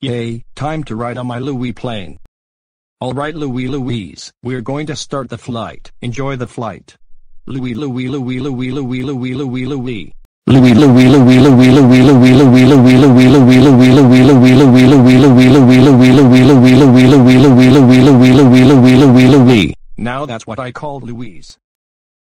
Yay, time to ride on my LouiePlane. Alright Louise, we're going to start the flight. Enjoy the flight. Louie. Louie. Now that's what I call Louise.